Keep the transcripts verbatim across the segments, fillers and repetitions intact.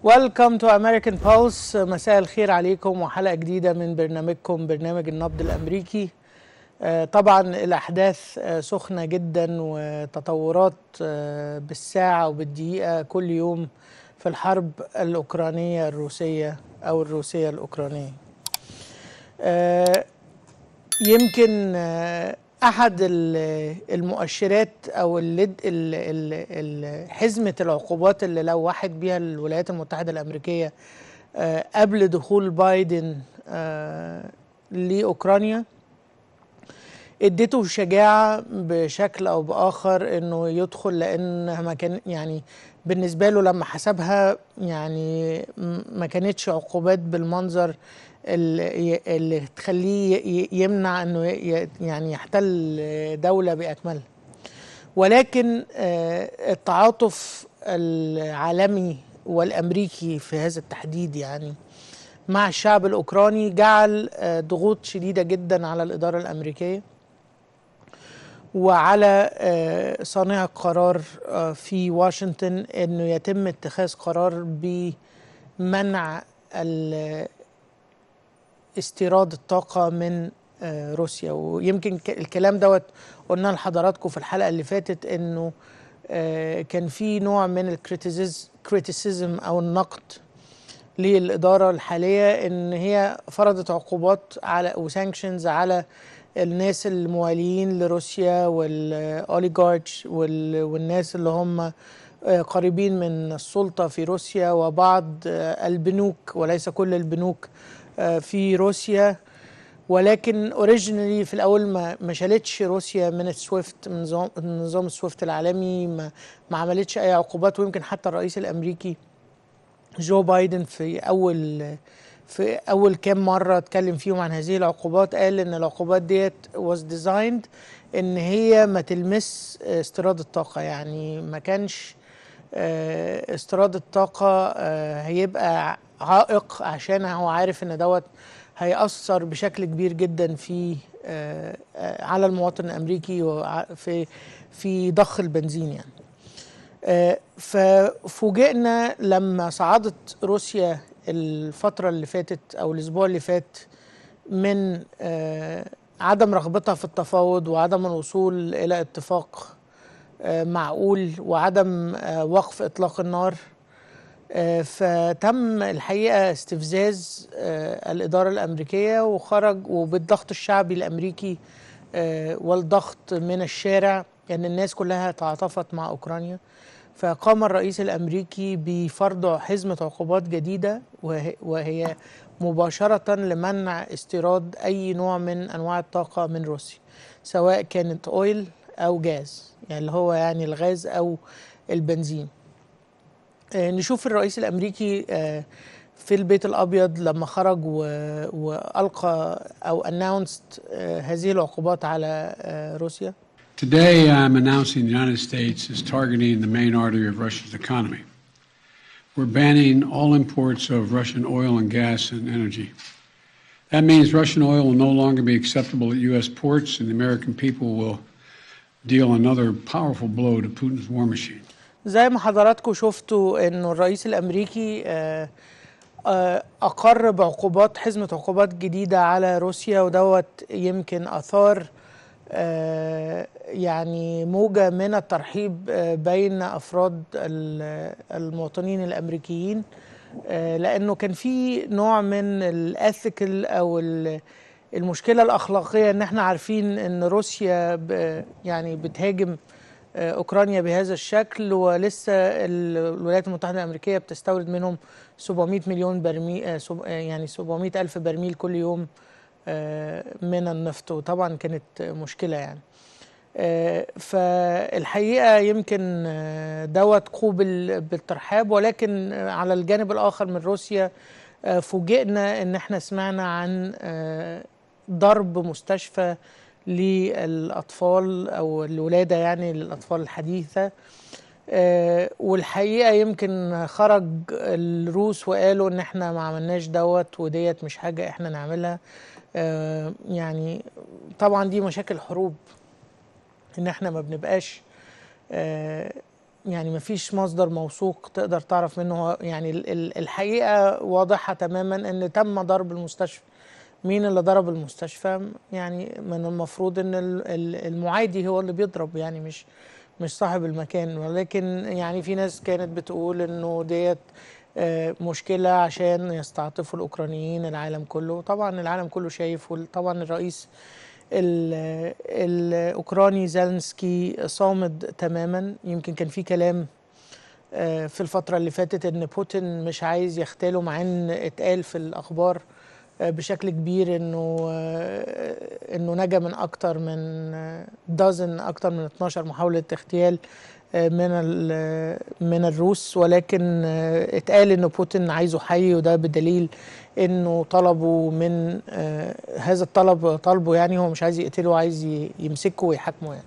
Welcome to American Pulse. مساء الخير عليكم وحلقة جديدة من برنامجكم برنامج النبض الأمريكي. آه، طبعا الأحداث آه، سخنة جدا وتطورات آه، بالساعة وبالدقيقة كل يوم في الحرب الأوكرانية الروسية أو الروسية الأوكرانية. آه، يمكن آه، أحد المؤشرات أو اللد ال- ال- ال- حزمة العقوبات اللي لوحت بيها الولايات المتحدة الأمريكية آه، قبل دخول بايدن آه، لأوكرانيا اديته شجاعة بشكل أو بآخر إنه يدخل، لأن ما كان يعني بالنسبة له لما حسبها يعني م- ما كانتش عقوبات بالمنظر اللي, اللي تخليه ي- يمنع إنه ي- يعني يحتل دولة بأكملها. ولكن آه، التعاطف العالمي والأمريكي في هذا التحديد يعني مع الشعب الأوكراني جعل آه، ضغوط شديدة جدا على الإدارة الأمريكية وعلى آه، صانع القرار آه، في واشنطن انه يتم اتخاذ قرار بمنع ال- استيراد الطاقة من آه، روسيا. ويمكن ك- الكلام دوت قلنا لحضراتكم في الحلقة اللي فاتت انه آه، كان في نوع من الكريتيسيزم او النقد للإدارة الحالية إن هي فرضت عقوبات على وسانكشنز على الناس المواليين لروسيا والأوليغارتش والناس اللي هم آه، قريبين من السلطة في روسيا وبعض آه، البنوك وليس كل البنوك آه، في روسيا. ولكن اوريجينالي في الاول ما ما شالتش روسيا من السويفت، من نظام نظام السويفت العالمي، ما ما عملتش اي عقوبات. ويمكن حتى الرئيس الامريكي جو بايدن في اول في اول كام مره اتكلم فيهم عن هذه العقوبات قال ان العقوبات ديت was designed ان هي ما تلمس استيراد الطاقه. يعني ما كانش آه، استيراد الطاقه آه، هيبقى عائق، عشان هو عارف ان دوت هيأثر بشكل كبير جدا في آه، آه، على المواطن الامريكي وفي في ضخ البنزين يعني. آه، ففوجئنا لما صعدت روسيا الفترة اللي فاتت أو الأسبوع اللي فات من آه، عدم رغبتها في التفاوض وعدم الوصول إلى اتفاق آه، معقول وعدم آه، وقف إطلاق النار. آه، فتم الحقيقة استفزاز آه، الإدارة الأمريكية وخرج وبالضغط الشعبي الأمريكي آه، والضغط من الشارع، يعني الناس كلها تعاطفت مع أوكرانيا. فقام الرئيس الأمريكي بفرض حزمة عقوبات جديدة وه- وهي مباشرة لمنع استيراد أي نوع من أنواع الطاقة من روسيا، سواء كانت أويل أو جاز، يعني اللي هو يعني الغاز أو البنزين. آه، نشوف الرئيس الأمريكي آه، في البيت الأبيض لما خرج و- وألقى أو announced آه، هذه العقوبات على آه، روسيا. Today, I'm announcing the United States is targeting the main artery of Russia's economy. We're banning all imports of Russian oil and gas and energy. That means Russian oil will no longer be acceptable at U S ports, and the American people will deal another powerful blow to Putin's war machine. زي ما حضراتكم شفتوا انه الرئيس الامريكي آه، آه، اقر بعقوبات، حزمة عقوبات جديدة على روسيا، ودوت يمكن اثار آه، يعني موجة من الترحيب آه، بين افراد ال- المواطنين الامريكيين، آه، لانه كان في نوع من الاثيكال او ال- المشكلة الاخلاقية ان احنا عارفين ان روسيا ب- يعني بتهاجم آه، اوكرانيا بهذا الشكل، ولسه ال- الولايات المتحده الامريكيه بتستورد منهم سبعمائة مليون برميل، آه، سب- آه، يعني سبعمائة الف برميل كل يوم آه، من النفط. وطبعا كانت مشكله يعني. آه، فالحقيقه يمكن آه، دوت قوبل بالترحاب. ولكن آه، على الجانب الاخر من روسيا آه، فوجئنا ان احنا سمعنا عن آه، ضرب مستشفى للأطفال أو الولادة، يعني للأطفال الحديثة. آه، والحقيقة يمكن خرج الروس وقالوا إن إحنا ما عملناش دوت وديت مش حاجة إحنا نعملها. آه، يعني طبعا دي مشاكل حروب، إن إحنا ما بنبقاش آه، يعني ما فيش مصدر موثوق تقدر تعرف منه. يعني الحقيقة واضحة تماما ان تم ضرب المستشفى. مين اللي ضرب المستشفى؟ يعني من المفروض ان المعادي هو اللي بيضرب، يعني مش مش صاحب المكان. ولكن يعني في ناس كانت بتقول انه ديت مشكلة عشان يستعطفوا الأوكرانيين العالم كله. طبعا العالم كله شايف، وطبعا الرئيس الأوكراني زيلنسكي صامد تماما. يمكن كان في كلام في الفترة اللي فاتت ان بوتين مش عايز يختاله، مع ان اتقال في الأخبار بشكل كبير انه انه نجا من اكتر من دازن اكتر من اتناشر محاولة اغتيال من من الروس. ولكن اتقال انه بوتين عايزه حي، وده بدليل انه طلبه من هذا الطلب طلبه، يعني هو مش عايز يقتله، عايز يمسكه ويحاكمه يعني.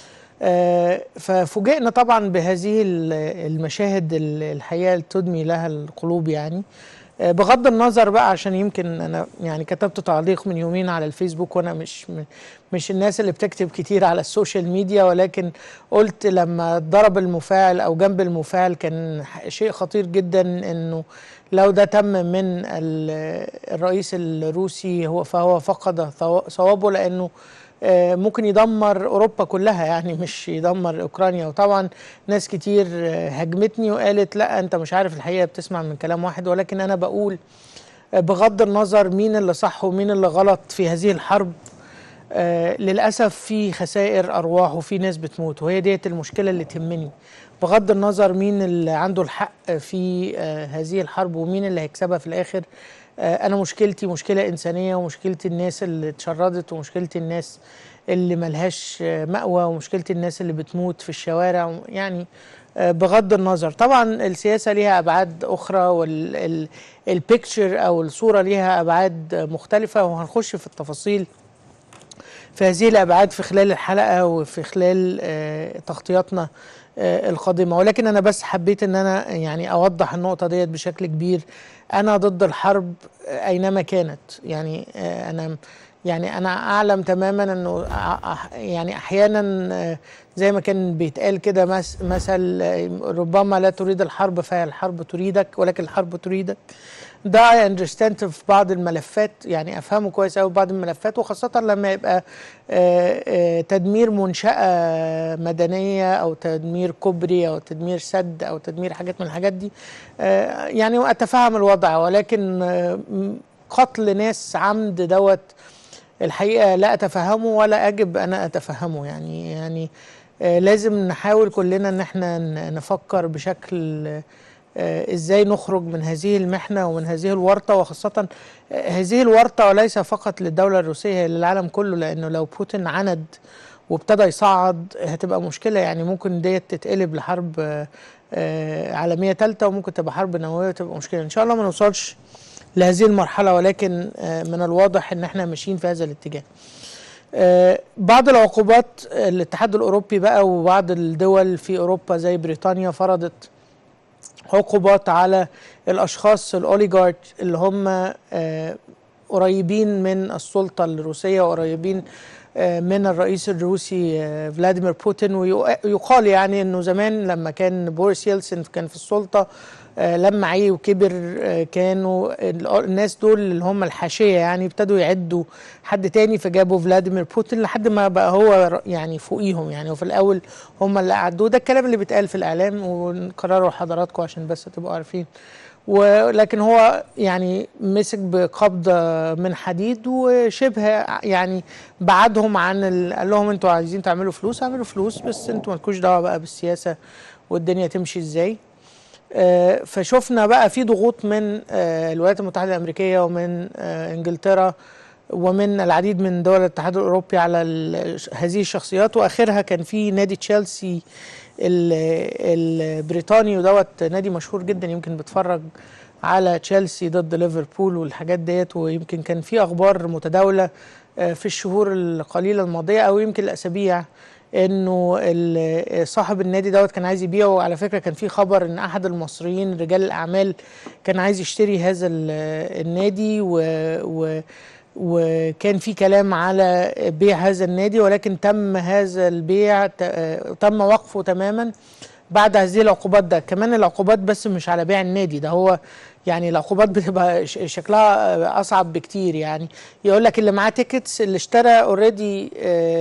ففوجئنا طبعا بهذه المشاهد الحقيقة تدمي لها القلوب يعني. بغض النظر بقى، عشان يمكن انا يعني كتبت تعليق من يومين على الفيسبوك، وانا مش مش الناس اللي بتكتب كتير على السوشيال ميديا، ولكن قلت لما ضرب المفاعل او جنب المفاعل كان شيء خطير جدا انه لو ده تم من الرئيس الروسي هو فهو فقد صوابه، لانه ممكن يدمر أوروبا كلها، يعني مش يدمر أوكرانيا. وطبعا ناس كتير هجمتني وقالت لا أنت مش عارف الحقيقة، بتسمع من كلام واحد. ولكن أنا بقول بغض النظر مين اللي صح ومين اللي غلط في هذه الحرب، للأسف في خسائر أرواح وفي ناس بتموت، وهي ديت المشكلة اللي تهمني. بغض النظر مين اللي عنده الحق في هذه الحرب ومين اللي هيكسبها في الآخر. أنا مشكلتي مشكلة إنسانية، ومشكلتي الناس اللي اتشردت، ومشكلتي الناس اللي ملهاش مأوى، ومشكلتي الناس اللي بتموت في الشوارع. يعني بغض النظر طبعا السياسة ليها أبعاد أخرى، والبيكتشر أو الصورة ليها أبعاد مختلفة، وهنخش في التفاصيل في هذه الأبعاد في خلال الحلقة وفي خلال تغطياتنا القادمة. ولكن أنا بس حبيت أن أنا يعني أوضح النقطة ديت بشكل كبير. أنا ضد الحرب أينما كانت. يعني أنا يعني أنا أعلم تماما أنه يعني أحيانا زي ما كان بيتقال كده مثل ربما لا تريد الحرب فهي الحرب تريدك، ولكن الحرب تريدك. ده I understand في بعض الملفات، يعني أفهمه كويس أوي بعض الملفات، وخاصة لما يبقى تدمير منشأة مدنية أو تدمير كوبري أو تدمير سد أو تدمير حاجات من الحاجات دي. يعني أتفهم الوضع، ولكن قتل ناس عمد دوت الحقيقة لا أتفهمه ولا أجب أنا أتفهمه. يعني يعني لازم نحاول كلنا أن احنا نفكر بشكل ازاي نخرج من هذه المحنة ومن هذه الورطة، وخاصة هذه الورطة وليس فقط للدولة الروسية، للعالم كله. لأنه لو بوتين عند وابتدى يصعد هتبقى مشكلة، يعني ممكن ديت تتقلب لحرب عالمية ثالثة، وممكن تبقى حرب نووية وتبقى مشكلة. إن شاء الله ما نوصلش لهذه المرحلة، ولكن من الواضح ان احنا ماشيين في هذا الاتجاه. بعض العقوبات الاتحاد الأوروبي بقى وبعض الدول في أوروبا زي بريطانيا فرضت عقوبات على الأشخاص الأوليغارك اللي هم قريبين من السلطة الروسية وقريبين من الرئيس الروسي فلاديمير بوتين. ويقال يعني أنه زمان لما كان بوريس يلسن كان في السلطة لما عيه وكبر كانوا الناس دول اللي هم الحاشية يعني ابتدوا يعدوا حد تاني، فجابوا فلاديمير بوتين لحد ما بقى هو يعني فوقيهم يعني. وفي الأول هم اللي قعدوه. ده الكلام اللي بيتقال في الإعلام ونكرره لحضراتكم عشان بس تبقوا عارفين. ولكن هو يعني مسك بقبضة من حديد وشبه يعني بعدهم عن ال... قال لهم انتوا عايزين تعملوا فلوس اعملوا فلوس، بس انتوا مالكوش دعوة بقى بالسياسة والدنيا تمشي ازاي. آه فشوفنا بقى في ضغوط من آه الولايات المتحدة الأمريكية ومن آه انجلترا ومن العديد من دول الاتحاد الأوروبي على هذه الشخصيات. وآخرها كان في نادي تشيلسي البريطاني، ودوت نادي مشهور جدا، يمكن بتفرج على تشيلسي ضد ليفربول والحاجات ديت. ويمكن كان في أخبار متداولة في الشهور القليلة الماضية أو يمكن الأسابيع انه صاحب النادي دوت كان عايز يبيعه. وعلى فكره كان في خبر ان احد المصريين رجال الاعمال كان عايز يشتري هذا النادي، و, و وكان في كلام على بيع هذا النادي، ولكن تم هذا البيع تم وقفه تماما بعد هذه العقوبات. ده كمان العقوبات بس مش على بيع النادي، ده هو يعني العقوبات بتبقى شكلها اصعب بكتير. يعني يقول لك اللي معاه تيكتس، اللي اشترى اوريدي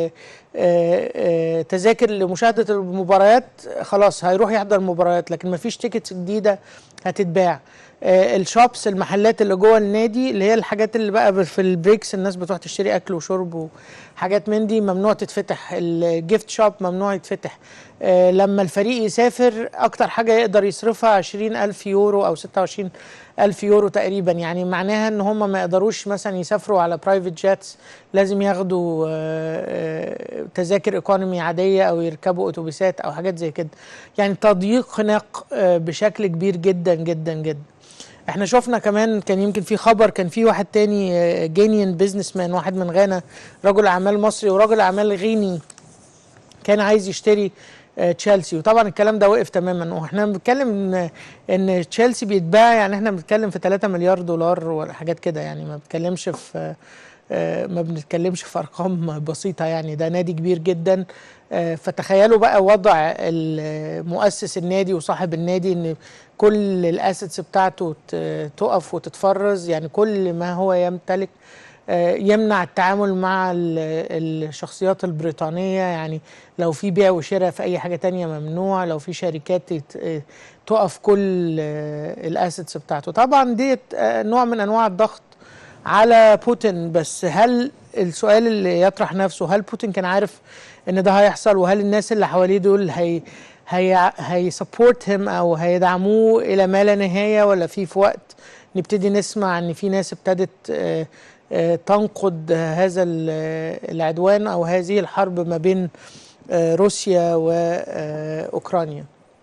تذاكر لمشاهده المباريات خلاص هيروح يحضر مباريات، لكن مفيش تيكتس جديده هتتباع. الشوبس، المحلات اللي جوه النادي اللي هي الحاجات اللي بقى في البريكس الناس بتروح تشتري اكل وشرب وحاجات من دي ممنوع تتفتح. الجيفت شوب ممنوع يتفتح. آه لما الفريق يسافر اكتر حاجه يقدر يصرفها عشرين الف يورو او ستة وعشرين الف يورو تقريبا، يعني معناها ان هم ما يقدروش مثلا يسافروا على برايفت جيتس، لازم ياخدوا آه تذاكر ايكونومي عاديه او يركبوا اتوبيسات او حاجات زي كده. يعني تضييق خناق آه بشكل كبير جدا جدا جدا. احنا شفنا كمان كان يمكن في خبر، كان في واحد تاني جينيان بيزنس مان، واحد من غانا، رجل اعمال مصري ورجل اعمال غيني، كان عايز يشتري تشيلسي، وطبعا الكلام ده وقف تماما. واحنا بنتكلم ان ان تشيلسي بيتباع، يعني احنا بنتكلم في ثلاثة مليار دولار ولا حاجات كده، يعني ما بنتكلمش في ما بنتكلمش في ارقام بسيطه، يعني ده نادي كبير جدا. فتخيلوا بقى وضع المؤسس النادي وصاحب النادي، ان كل الاسيتس بتاعته تقف وتتفرز، يعني كل ما هو يمتلك، يمنع التعامل مع الشخصيات البريطانية، يعني لو في بيع وشراء في أي حاجة تانية ممنوع، لو في شركات تقف كل الاسيتس بتاعته. طبعا دي نوع من أنواع الضغط على بوتين، بس هل السؤال اللي يطرح نفسه، هل بوتين كان عارف ان ده هيحصل؟ وهل الناس اللي حواليه دول هي هي هي سبورت هيم او هيدعموه الى ما لا نهايه، ولا في في وقت نبتدي نسمع ان في ناس ابتدت آآ آآ تنقد هذا العدوان او هذه الحرب ما بين روسيا واوكرانيا؟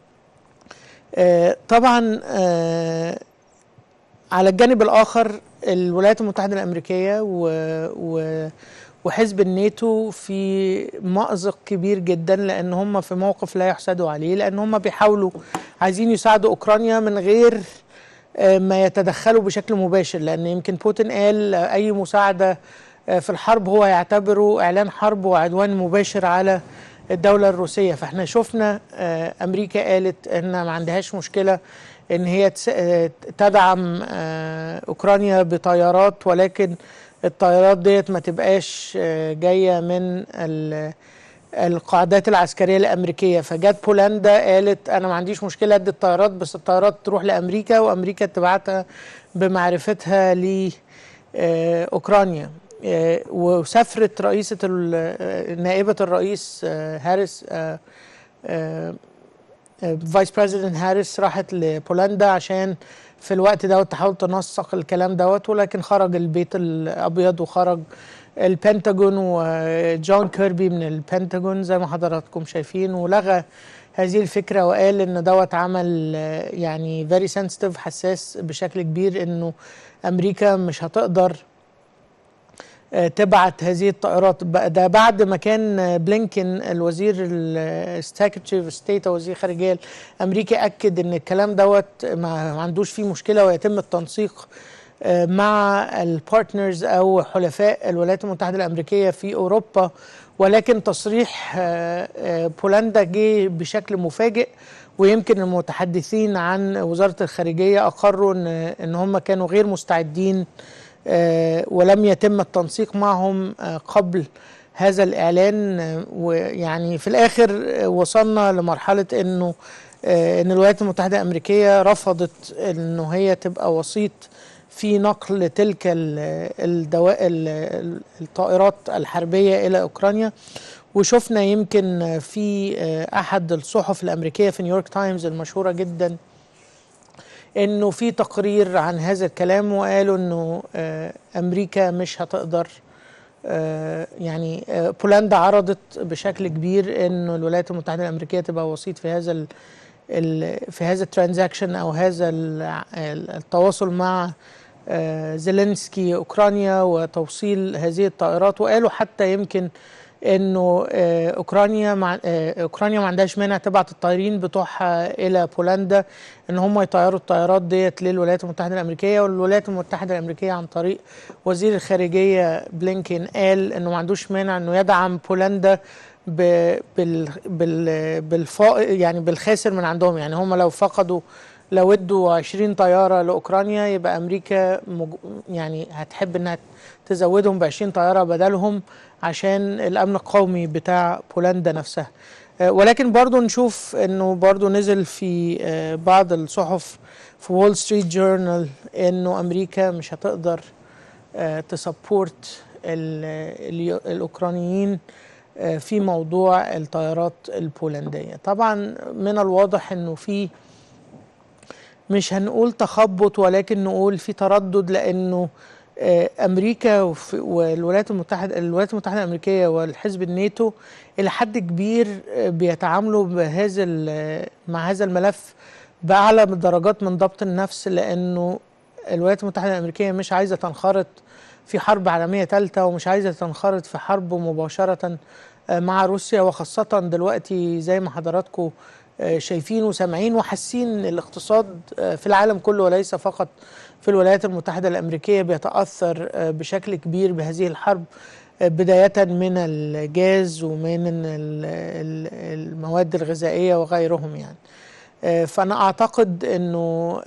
طبعا على الجانب الاخر الولايات المتحده الامريكيه و, و وحزب الناتو في مأزق كبير جدا، لان هم في موقف لا يحسدوا عليه، لان هم بيحاولوا عايزين يساعدوا اوكرانيا من غير ما يتدخلوا بشكل مباشر، لان يمكن بوتين قال اي مساعده في الحرب هو يعتبره اعلان حرب وعدوان مباشر على الدوله الروسيه. فاحنا شفنا امريكا قالت ان ما عندهاش مشكله ان هي تدعم اوكرانيا بطيارات، ولكن الطيارات ديت ما تبقاش جايه من القاعدات العسكريه الامريكيه. فجت بولندا قالت انا ما عنديش مشكله ادي الطيارات، بس الطيارات تروح لامريكا وامريكا تبعتها بمعرفتها لاوكرانيا. وسافرت رئيسه نائبه الرئيس هاريس، فايس بريزيدنت هاريس، راحت لبولندا عشان في الوقت دوت تحاول تنسق الكلام دوت، ولكن خرج البيت الابيض وخرج البنتاجون وجون كيربي من البنتاجون زي ما حضراتكم شايفين، ولغى هذه الفكره وقال ان دوت عمل يعني فيري سنسيتيف، حساس بشكل كبير، انه امريكا مش هتقدر تبعت هذه الطائرات. ده بعد ما كان بلينكن الوزير السكرتري اوف ستيت او وزير خارجيه الامريكي اكد ان الكلام دوت ما عندوش فيه مشكله، ويتم التنسيق مع البارتنرز او حلفاء الولايات المتحده الامريكيه في اوروبا. ولكن تصريح بولندا جه بشكل مفاجئ، ويمكن المتحدثين عن وزاره الخارجيه اقروا ان ان هم كانوا غير مستعدين ولم يتم التنسيق معهم قبل هذا الإعلان. ويعني في الآخر وصلنا لمرحلة أنه أن الولايات المتحدة الأمريكية رفضت أنه هي تبقى وسيط في نقل تلك الدواء الطائرات الحربية إلى أوكرانيا. وشفنا يمكن في أحد الصحف الأمريكية في نيويورك تايمز المشهورة جدا انه في تقرير عن هذا الكلام، وقالوا انه امريكا مش هتقدر، يعني بولندا عرضت بشكل كبير انه الولايات المتحده الامريكيه تبقى وسيط في هذا ال في هذا الترانزاكشن او هذا التواصل مع زيلينسكي اوكرانيا وتوصيل هذه الطائرات. وقالوا حتى يمكن انه اوكرانيا مع اوكرانيا ما عندهاش مانع تبعت الطيارين بتوعها الى بولندا ان هم يطيروا الطيارات ديت للولايات المتحده الامريكيه. والولايات المتحده الامريكيه عن طريق وزير الخارجيه بلينكين قال انه ما عندوش مانع انه يدعم بولندا بال بال بالفا يعني بالخاسر من عندهم. يعني هم لو فقدوا لو ادوا عشرين طياره لاوكرانيا، يبقى امريكا مج... يعني هتحب انها تزودهم ب عشرين طياره بدلهم عشان الامن القومي بتاع بولندا نفسها. ولكن برضو نشوف انه برضو نزل في بعض الصحف في وول ستريت جورنال انه امريكا مش هتقدر تسبورت الاوكرانيين في موضوع الطيارات البولندية. طبعا من الواضح انه في مش هنقول تخبط، ولكن نقول في تردد، لانه امريكا والولايات المتحده الولايات المتحده الامريكيه والحزب الناتو الى حد كبير بيتعاملوا بهذا مع هذا الملف باعلى درجات من ضبط النفس، لانه الولايات المتحده الامريكيه مش عايزه تنخرط في حرب عالميه ثالثه، ومش عايزه تنخرط في حرب مباشره مع روسيا، وخاصه دلوقتي زي ما حضراتكم شايفين وسامعين وحاسين الاقتصاد في العالم كله وليس فقط في الولايات المتحدة الأمريكية بيتأثر بشكل كبير بهذه الحرب، بداية من الجاز ومن المواد الغذائية وغيرهم. يعني فأنا أعتقد أنه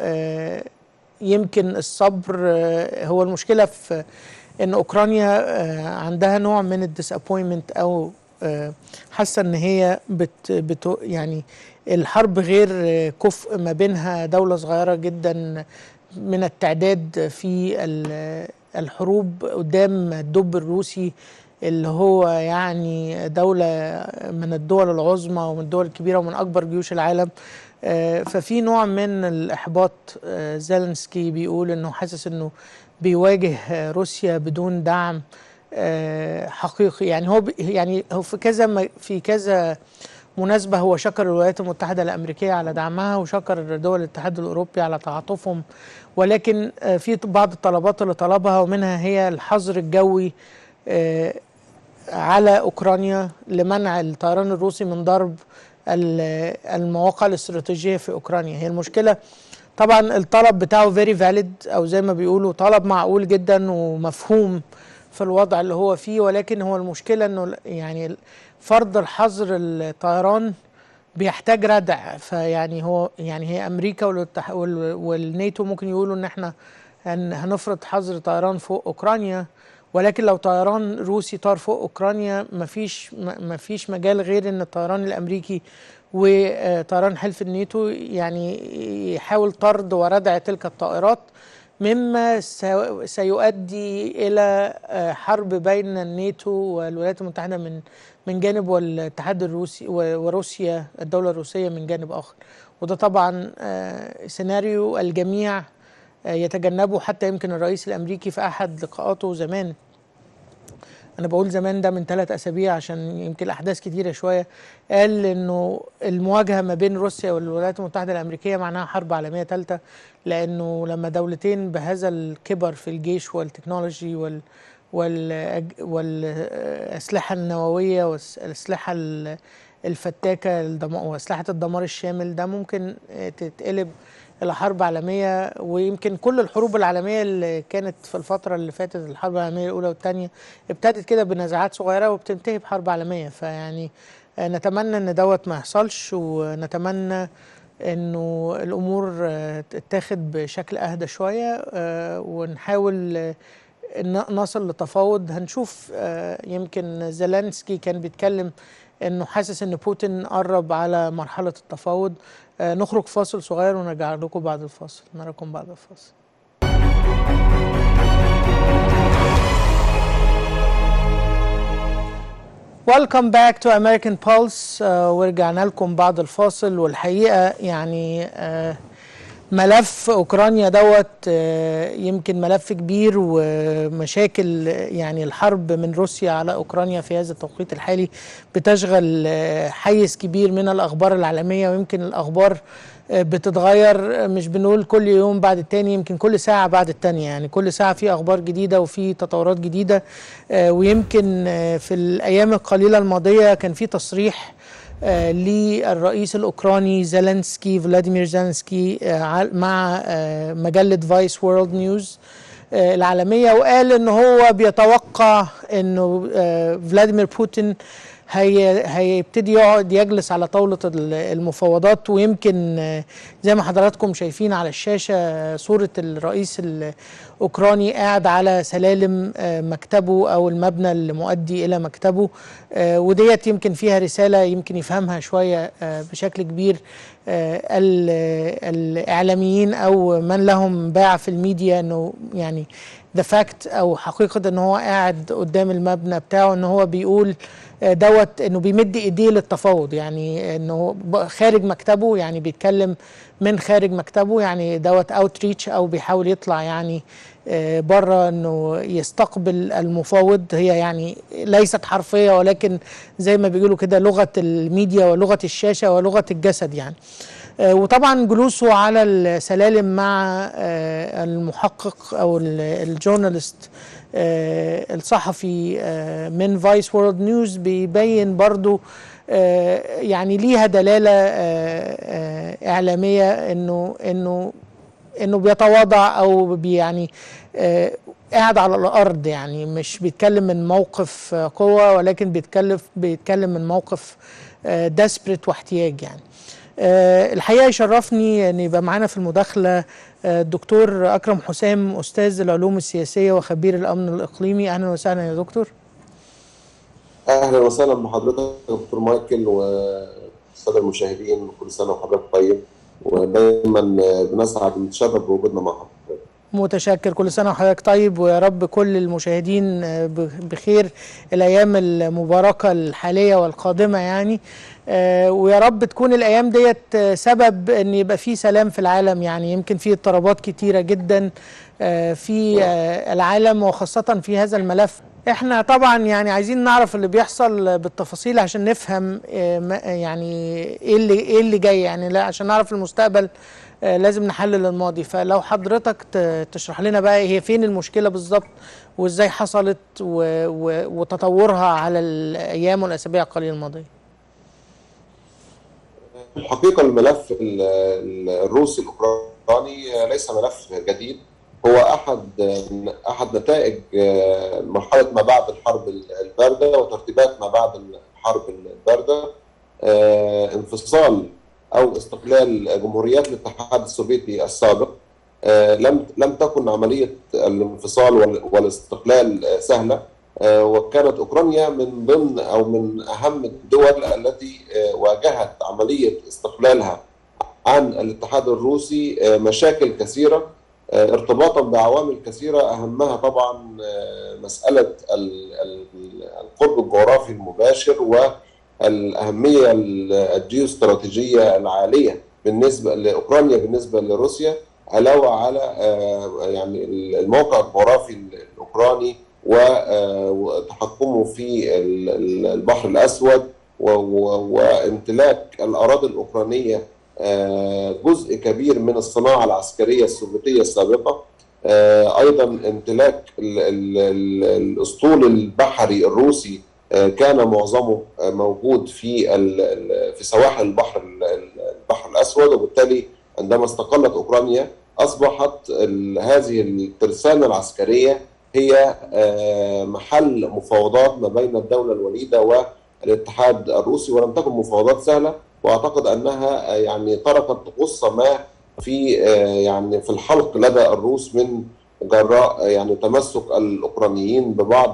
يمكن الصبر هو المشكلة، في أن أوكرانيا عندها نوع من الديسابوينمنت، أو حاسة أن هي بت بت يعني الحرب غير كفء ما بينها دولة صغيرة جدا من التعداد في الحروب قدام الدب الروسي، اللي هو يعني دولة من الدول العظمى ومن الدول الكبيرة ومن أكبر جيوش العالم. ففي نوع من الإحباط. زيلنسكي بيقول أنه حاسس أنه بيواجه روسيا بدون دعم حقيقي. يعني هو يعني هو في كذا في كذا مناسبة هو شكر الولايات المتحدة الأمريكية على دعمها، وشكر دول الاتحاد الأوروبي على تعاطفهم، ولكن في بعض الطلبات اللي طلبها، ومنها هي الحظر الجوي على أوكرانيا لمنع الطيران الروسي من ضرب المواقع الاستراتيجية في أوكرانيا. هي المشكلة طبعا الطلب بتاعه very valid، أو زي ما بيقولوا طلب معقول جدا ومفهوم في الوضع اللي هو فيه، ولكن هو المشكلة أنه يعني فرض الحظر الطيران بيحتاج ردع. فيعني هو يعني هي امريكا والناتو ممكن يقولوا ان احنا هنفرض حظر طيران فوق اوكرانيا، ولكن لو طيران روسي طار فوق اوكرانيا مفيش مفيش مجال غير ان الطيران الامريكي وطيران حلف الناتو يعني يحاول طرد وردع تلك الطائرات، مما سيؤدي الى حرب بين الناتو والولايات المتحده من من جانب، والاتحاد الروسي وروسيا الدوله الروسيه من جانب اخر. وده طبعا سيناريو الجميع يتجنبه، حتى يمكن الرئيس الامريكي في احد لقاءاته زمان، انا بقول زمان ده من ثلاث اسابيع عشان يمكن احداث كتيره شويه، قال انه المواجهه ما بين روسيا والولايات المتحده الامريكيه معناها حرب عالميه ثالثه، لانه لما دولتين بهذا الكبر في الجيش والتكنولوجي وال والاسلحه النوويه والاسلحه الفتاكه واسلحه الدمار الشامل، ده ممكن تتقلب الى حرب عالميه. ويمكن كل الحروب العالميه اللي كانت في الفتره اللي فاتت، الحرب العالميه الاولى والثانيه، ابتدت كده بنزاعات صغيره وبتنتهي بحرب عالميه. فيعني نتمنى ان دوت ما يحصلش، ونتمنى انه الامور تتاخد بشكل اهدى شويه، ونحاول نصل لتفاوض. هنشوف. يمكن زيلنسكي كان بيتكلم انه حاسس ان بوتين قرب على مرحله التفاوض. نخرج فاصل صغير ونرجع لكم بعد الفاصل. نراكم بعد الفاصل. Welcome back to American Pulse. uh, ورجعنا لكم بعد الفاصل. والحقيقة يعني uh, ملف أوكرانيا دوت uh, يمكن ملف كبير، ومشاكل يعني الحرب من روسيا على أوكرانيا في هذا التوقيت الحالي بتشغل uh, حيز كبير من الأخبار العالمية. ويمكن الأخبار uh, بتتغير، مش بنقول كل يوم بعد التاني، يمكن كل ساعة بعد التانية. يعني كل ساعة في أخبار جديدة وفي تطورات جديدة. uh, ويمكن uh, في الأيام القليلة الماضية كان في تصريح آه للرئيس الأوكراني زيلنسكي فلاديمير زيلنسكي آه مع آه مجلة فايس وورلد نيوز آه العالمية، وقال إن هو بيتوقع إنه آه فلاديمير بوتين هي هيبتدي يقعد يجلس على طاولة المفاوضات. ويمكن زي ما حضراتكم شايفين على الشاشة صورة الرئيس الأوكراني قاعد على سلالم مكتبه أو المبنى اللي مؤدي إلى مكتبه، وديت يمكن فيها رسالة يمكن يفهمها شوية بشكل كبير الإعلاميين أو من لهم باع في الميديا، أنه يعني ده فاكت أو حقيقة أنه هو قاعد قدام المبنى بتاعه، أنه هو بيقول دوت انه بيمد ايديه للتفاوض، يعني انه خارج مكتبه، يعني بيتكلم من خارج مكتبه، يعني دوت اوتريتش او بيحاول يطلع يعني بره انه يستقبل المفاوض. هي يعني ليست حرفيه، ولكن زي ما بيقولوا كده لغه الميديا ولغه الشاشه ولغه الجسد يعني. وطبعا جلوسه على السلالم مع المحقق او الجورنالست الصحفي من فايس وورلد نيوز بيبين برضو يعني ليها دلالة إعلامية انه انه انه بيتواضع او بي يعني قاعد على الارض، يعني مش بيتكلم من موقف قوة، ولكن بيتكلم بيتكلم من موقف ديسبريت واحتياج يعني. الحقيقة يشرفني ان يبقى معانا في المداخلة الدكتور أكرم حسام، أستاذ العلوم السياسية وخبير الأمن الإقليمي. أهلا وسهلا يا دكتور. أهلا وسهلا بحضرتك دكتور مايكل والسادة المشاهدين، كل سنة وحضرتك طيب، ودايما بنسعد ونتشرف بوجودنا مع حضرتك. متشكر، كل سنة وحضرتك طيب، ويا رب كل المشاهدين بخير الأيام المباركة الحالية والقادمة يعني. آه ويا رب تكون الأيام ديت سبب أن يبقى في سلام في العالم. يعني يمكن في اضطرابات كتيرة جدا آه في آه العالم، وخاصة في هذا الملف. احنا طبعا يعني عايزين نعرف اللي بيحصل بالتفاصيل عشان نفهم آه يعني ايه اللي ايه اللي جاي، يعني لا عشان نعرف المستقبل آه لازم نحلل الماضي. فلو حضرتك تشرح لنا بقى هي فين المشكلة بالظبط، وازاي حصلت وتطورها على الأيام والأسابيع القليلة الماضية. الحقيقة الملف الروسي الأوكراني ليس ملف جديد، هو أحد أحد نتائج مرحلة ما بعد الحرب الباردة وترتيبات ما بعد الحرب الباردة. انفصال أو استقلال جمهوريات الاتحاد السوفيتي السابق. لم لم تكن عملية الانفصال والاستقلال سهلة، وكانت أوكرانيا من ضمن أو من أهم الدول التي واجهت عملية استقلالها عن الاتحاد الروسي مشاكل كثيرة ارتباطا بعوامل كثيرة، أهمها طبعا مسألة القرب الجغرافي المباشر والأهمية الجيوستراتيجية العالية بالنسبة لأوكرانيا بالنسبة لروسيا، علاوة على يعني الموقع الجغرافي الأوكراني وتحكمه في البحر الأسود وامتلاك الأراضي الأوكرانية جزء كبير من الصناعة العسكرية السوفيتية السابقة. أيضا امتلاك الأسطول البحري الروسي كان معظمه موجود في في سواحل البحر البحر الأسود، وبالتالي عندما استقلت أوكرانيا أصبحت هذه الترسانة العسكرية هي محل مفاوضات ما بين الدولة الوليدة والاتحاد الروسي، ولم تكن مفاوضات سهلة، واعتقد انها يعني تركت غصة ما في يعني في الحلق لدى الروس من جراء يعني تمسك الاوكرانيين ببعض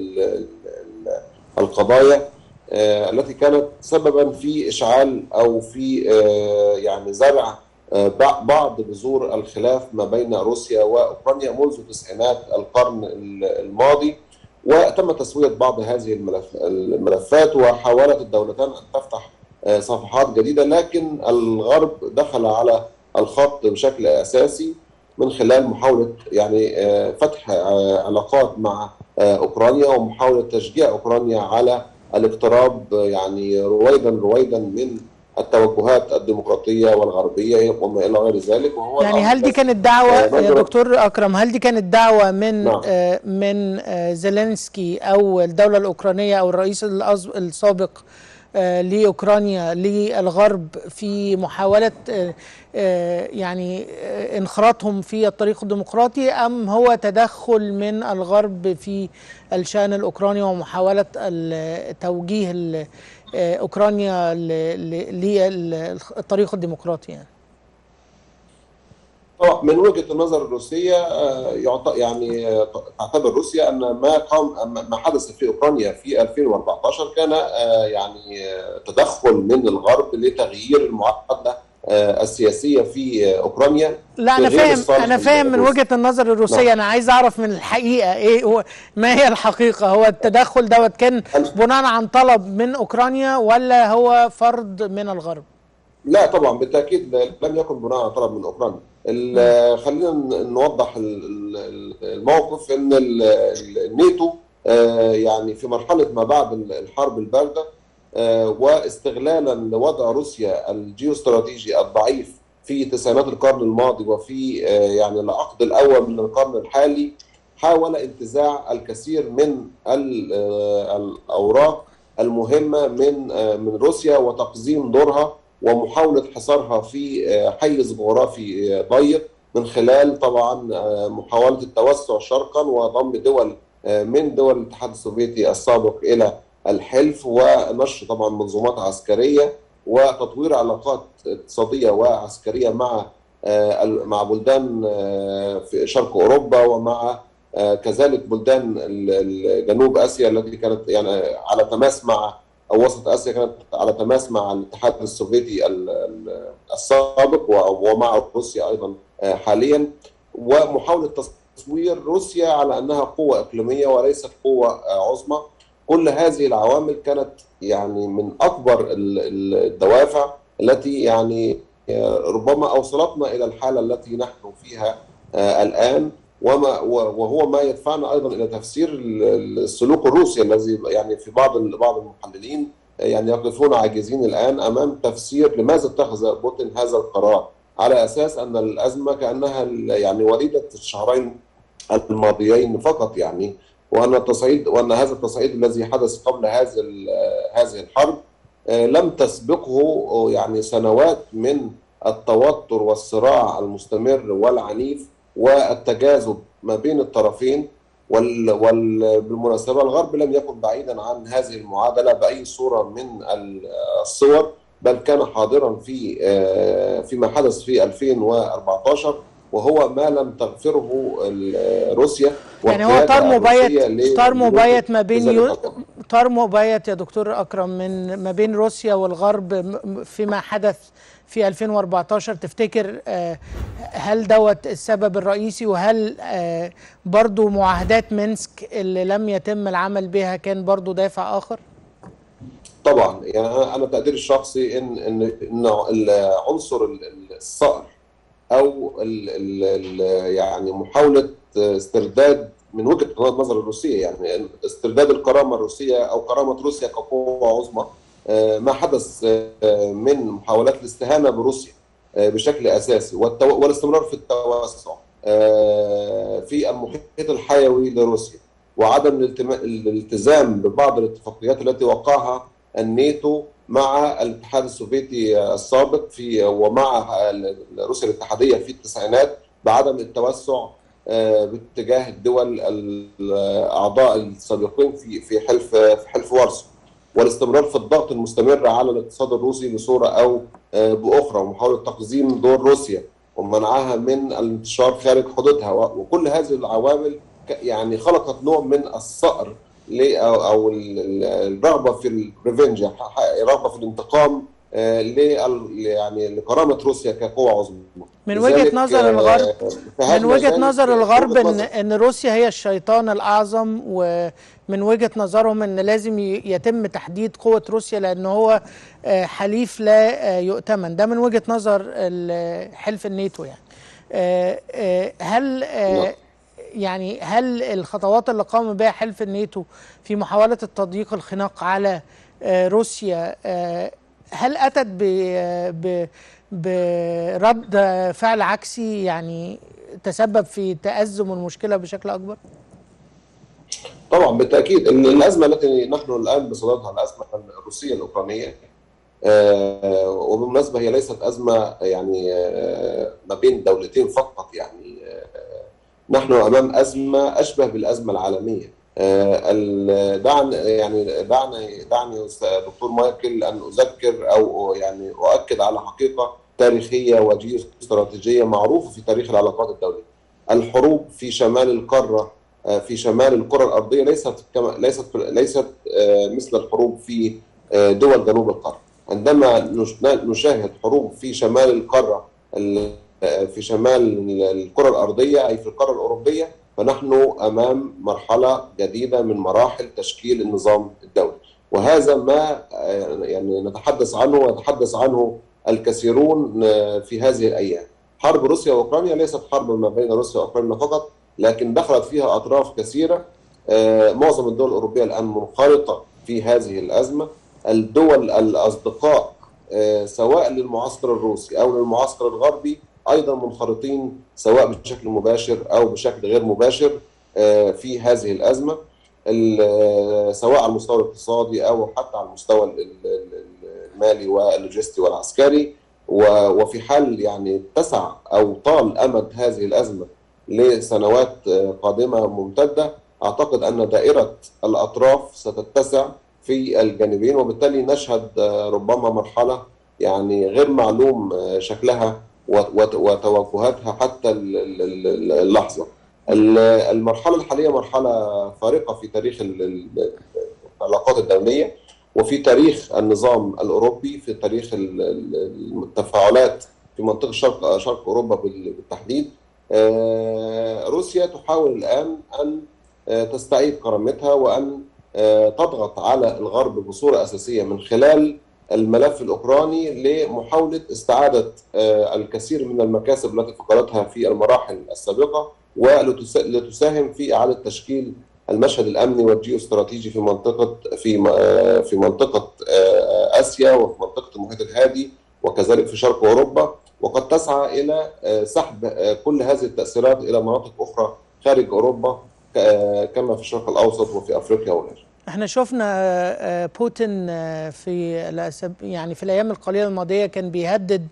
القضايا التي كانت سببا في اشعال او في يعني زرع بعض بذور الخلاف ما بين روسيا واوكرانيا منذ تسعينات القرن الماضي. وتم تسوية بعض هذه الملفات، وحاولت الدولتان ان تفتح صفحات جديدة، لكن الغرب دخل على الخط بشكل أساسي من خلال محاولة يعني فتح علاقات مع أوكرانيا ومحاولة تشجيع أوكرانيا على الاقتراب يعني رويدا رويدا من التوجهات الديمقراطية والغربية وما إلى غير ذلك. وهو يعني هل دي كانت دعوة يا دكتور أكرم، هل دي كانت دعوة من نعم. من زيلينسكي أو الدولة الأوكرانية أو الرئيس السابق لأوكرانيا للغرب في محاولة يعني انخراطهم في الطريق الديمقراطي، أم هو تدخل من الغرب في الشأن الأوكراني ومحاولة توجيه أوكرانيا للطريق الديمقراطي؟ يعني طبعا من وجهة النظر الروسية يعني تعتبر روسيا أن ما قام ما حدث في أوكرانيا في ألفين وأربعتاشر كان يعني تدخل من الغرب لتغيير المعادلة السياسية في أوكرانيا. لا أنا فاهم أنا فاهم من وجهة النظر الروسية. نعم. أنا عايز أعرف من الحقيقة إيه هو، ما هي الحقيقة؟ هو التدخل دوت كان بناء عن طلب من أوكرانيا ولا هو فرض من الغرب؟ لا طبعا بالتأكيد لم يكن بناء على طلب من أوكرانيا. خلينا نوضح الموقف. ان الناتو يعني في مرحله ما بعد الحرب البارده واستغلالا لوضع روسيا الجيوستراتيجي الضعيف في تسعينات القرن الماضي وفي يعني العقد الاول من القرن الحالي، حاول انتزاع الكثير من الاوراق المهمه من من روسيا وتقزيم دورها ومحاولة حصارها في حيز جغرافي ضيق من خلال طبعا محاولة التوسع شرقا وضم دول من دول الاتحاد السوفيتي السابق إلى الحلف، ونشر طبعا منظومات عسكرية وتطوير علاقات اقتصادية وعسكرية مع مع بلدان في شرق أوروبا ومع كذلك بلدان جنوب آسيا التي كانت يعني على تماس مع أو وسط آسيا كانت على تماس مع الاتحاد السوفيتي السابق ومع روسيا أيضا حاليا، ومحاولة تصوير روسيا على أنها قوة إقليمية وليست قوة عظمى. كل هذه العوامل كانت يعني من أكبر الدوافع التي يعني ربما أوصلتنا إلى الحالة التي نحن فيها الآن، وما وهو ما يدفعنا ايضا الى تفسير السلوك الروسي الذي يعني في بعض بعض المحللين يعني يقفون عاجزين الان امام تفسير لماذا اتخذ بوتين هذا القرار، على اساس ان الازمه كانها يعني وليده الشهرين الماضيين فقط، يعني وان التصعيد وان هذا التصعيد الذي حدث قبل هذه هذه الحرب لم تسبقه يعني سنوات من التوتر والصراع المستمر والعنيف والتجاذب ما بين الطرفين. وبالمناسبة الغرب لم يكن بعيدا عن هذه المعادلة بأي صورة من الصور، بل كان حاضرا في فيما حدث في ألفين وأربعتاشر، وهو ما لم تغفره روسيا. يعني هو طار مبيت طار مبيت ما بين يو... طار مبيت يا دكتور أكرم من ما بين روسيا والغرب فيما حدث في ألفين وأربعتاشر. تفتكر هل دوت السبب الرئيسي؟ وهل برضو معاهدات مينسك اللي لم يتم العمل بها كان برضو دافع آخر؟ طبعا يعني أنا تقديري الشخصي إن إن إن العنصر الصقر أو ال ال يعني محاولة استرداد من وجهة نظر الروسية، يعني استرداد الكرامة الروسية أو كرامة روسيا كقوة عظمى، ما حدث من محاولات الاستهانة بروسيا بشكل أساسي والاستمرار في التوسع في المحيط الحيوي لروسيا، وعدم الالتزام ببعض الاتفاقيات التي وقعها الناتو مع الاتحاد السوفيتي السابق في ومع روسيا الاتحادية في التسعينات بعدم التوسع باتجاه الدول الأعضاء السابقين في في حلف في حلف وارسو، والاستمرار في الضغط المستمر على الاقتصاد الروسي بصورة أو بأخرى، ومحاولة تقزيم دور روسيا ومنعها من الانتشار خارج حدودها. وكل هذه العوامل يعني خلقت نوع من الصقر أو الرغبة في الريفنج، الرغبة في الانتقام ل يعني لكرامة روسيا كقوة عظمى. من وجهة نظر الغرب من وجهة نظر الغرب ان ان روسيا هي الشيطان الأعظم، ومن وجهة نظرهم ان لازم يتم تحديد قوة روسيا لأن هو حليف لا يؤتمن. ده من وجهة نظر حلف الناتو. يعني هل يعني هل الخطوات اللي قام بها حلف الناتو في محاولة التضييق الخناق على روسيا هل أتت ب ب برد فعل عكسي يعني تسبب في تأزم المشكلة بشكل أكبر؟ طبعا بالتاكيد ان الازمه التي نحن الان بصددها الازمه الروسيه الاوكرانيه، آه وبالمناسبه هي ليست ازمه يعني آه ما بين دولتين فقط، يعني آه نحن امام ازمه اشبه بالازمه العالميه. آه دعني يعني دعني دعني دكتور مايكل ان اذكر او يعني اؤكد على حقيقه تاريخيه وجيو استراتيجيه معروفه في تاريخ العلاقات الدوليه. الحروب في شمال القاره، في شمال الكره الارضيه، ليست كما ليست ليست مثل الحروب في دول جنوب القاره. عندما نشاهد حروب في شمال القاره، في شمال الكره الارضيه اي في القاره الاوروبيه، فنحن امام مرحله جديده من مراحل تشكيل النظام الدولي، وهذا ما يعني نتحدث عنه ويتحدث عنه الكثيرون في هذه الايام. حرب روسيا واوكرانيا ليست حرب ما بين روسيا واوكرانيا فقط، لكن دخلت فيها اطراف كثيره. معظم الدول الاوروبيه الان منخرطه في هذه الازمه. الدول الاصدقاء سواء للمعسكر الروسي او للمعسكر الغربي ايضا منخرطين سواء بشكل مباشر او بشكل غير مباشر في هذه الازمه، سواء على المستوى الاقتصادي او حتى على المستوى المالي واللوجستي والعسكري. وفي حال يعني اتسع او طال امد هذه الازمه لسنوات قادمه ممتده، اعتقد ان دائره الاطراف ستتسع في الجانبين، وبالتالي نشهد ربما مرحله يعني غير معلوم شكلها وتوجهاتها حتى اللحظه. المرحله الحاليه مرحله فارقه في تاريخ العلاقات الدوليه وفي تاريخ النظام الاوروبي، في تاريخ التفاعلات في منطقه شرق شرق اوروبا بالتحديد. روسيا تحاول الان ان تستعيد كرامتها وان تضغط على الغرب بصوره اساسيه من خلال الملف الاوكراني لمحاوله استعاده الكثير من المكاسب التي فقدتها في المراحل السابقه، ولتساهم في اعاده تشكيل المشهد الامني والجيوستراتيجي في منطقه في في منطقه اسيا وفي منطقه المحيط الهادي وكذلك في شرق اوروبا، وقد تسعى الى سحب كل هذه التاثيرات الى مناطق اخرى خارج اوروبا كما في الشرق الاوسط وفي افريقيا وغيرها. احنا شفنا بوتين في يعني في الايام القليله الماضيه كان بيهدد